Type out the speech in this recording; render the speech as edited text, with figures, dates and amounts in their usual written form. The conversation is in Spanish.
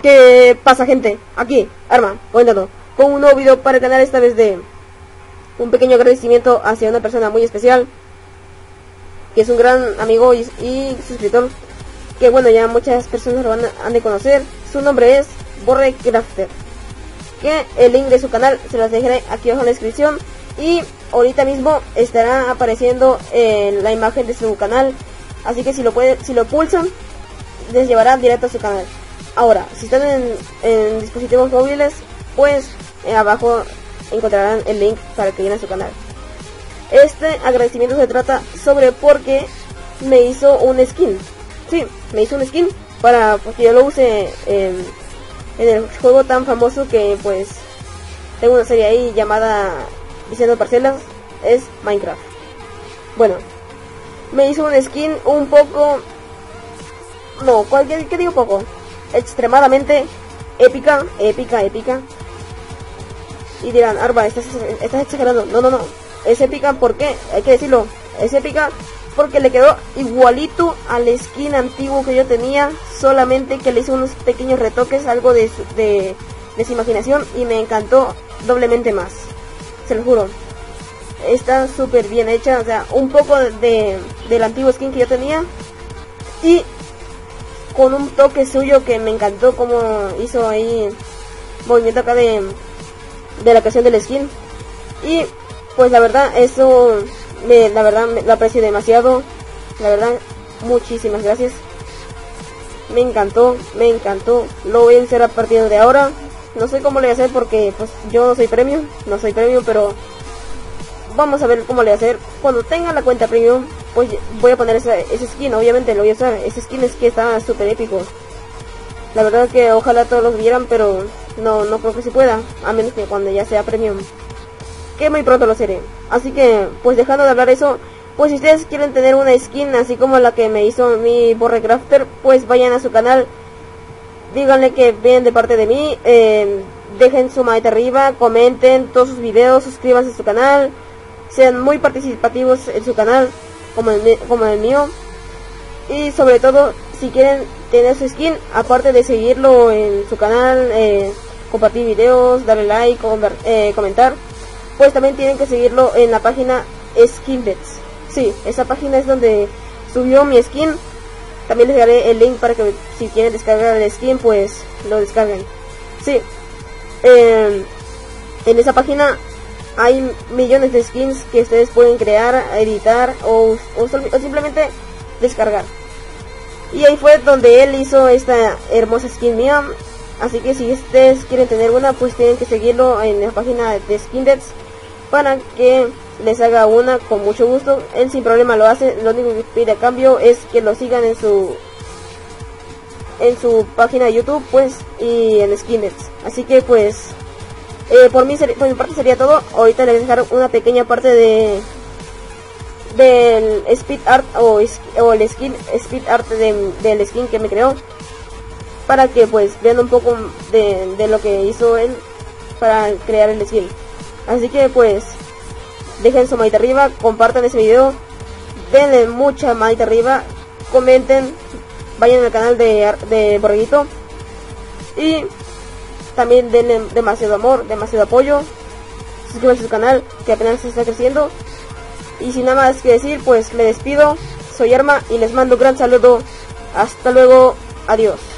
¿Qué pasa, gente? Aquí, Arma, comentando con un nuevo video para el canal, esta vez de un pequeño agradecimiento hacia una persona muy especial, que es un gran amigo y suscriptor, que bueno, ya muchas personas lo han de conocer. Su nombre es BorreCrafter, que el link de su canal se los dejaré aquí abajo en la descripción, y ahorita mismo estará apareciendo la imagen de su canal, así que si lo pulsan les llevará directo a su canal. Ahora, si están en dispositivos móviles, pues abajo encontrarán el link para que llenen su canal. Este agradecimiento se trata sobre porque me hizo un skin. Sí, me hizo un skin para que yo lo use en el juego tan famoso que pues tengo una serie ahí llamada Diciendo Parcelas, es Minecraft. Bueno, me hizo un skin un poco... No, ¿qué digo poco? Extremadamente épica. Y dirán, Arba, estás exagerando. No, es épica porque, hay que decirlo, es épica porque le quedó igualito al skin antiguo que yo tenía, solamente que le hice unos pequeños retoques, algo de su imaginación, y me encantó doblemente más, se lo juro. Está súper bien hecha, o sea, un poco del antiguo skin que yo tenía, y con un toque suyo que me encantó como hizo ahí movimiento acá de la creación del skin. Y pues la verdad, eso la verdad lo aprecio demasiado. La verdad, muchísimas gracias. Me encantó. Lo voy a hacer a partir de ahora. No sé cómo le voy a hacer porque pues yo no soy premium, pero vamos a ver cómo le voy a hacer. Cuando tenga la cuenta premium, pues voy a poner ese skin, obviamente lo voy a usar. Ese skin es que está súper épico. La verdad que ojalá todos los vieran, pero no creo que se pueda, a menos que cuando ya sea premium, que muy pronto lo seré. Así que, pues dejando de hablar eso, pues si ustedes quieren tener una skin así como la que me hizo mi BorreCrafter, pues vayan a su canal, díganle que vienen de parte de mí, dejen su manita arriba, comenten todos sus videos, suscríbanse a su canal, sean muy participativos en su canal, como el mío. Y sobre todo, si quieren tener su skin, aparte de seguirlo en su canal, compartir videos, darle like, comentar, pues también tienen que seguirlo en la página Skinbets. Sí, esa página es donde subió mi skin. También les daré el link para que si quieren descargar el skin, pues lo descarguen. Sí, en esa página hay millones de skins que ustedes pueden crear, editar o simplemente descargar. Y ahí fue donde él hizo esta hermosa skin mía. Así que si ustedes quieren tener una, pues tienen que seguirlo en la página de Skinbets para que les haga una con mucho gusto. Él sin problema lo hace. Lo único que pide a cambio es que lo sigan en su página de YouTube, pues, y en Skinbets. Así que pues por mi parte sería todo. Ahorita les voy a dejar una pequeña parte del speed art o el speed art del skin que me creó, para que pues vean un poco de lo que hizo él para crear el skin. Así que pues dejen su manita arriba, compartan ese video, denle mucha manita arriba, comenten, vayan al canal de Borreguito, y también denle demasiado amor, demasiado apoyo, suscríbanse a su canal que apenas se está creciendo. Y sin nada más que decir, pues me despido. Soy Arma y les mando un gran saludo. Hasta luego. Adiós.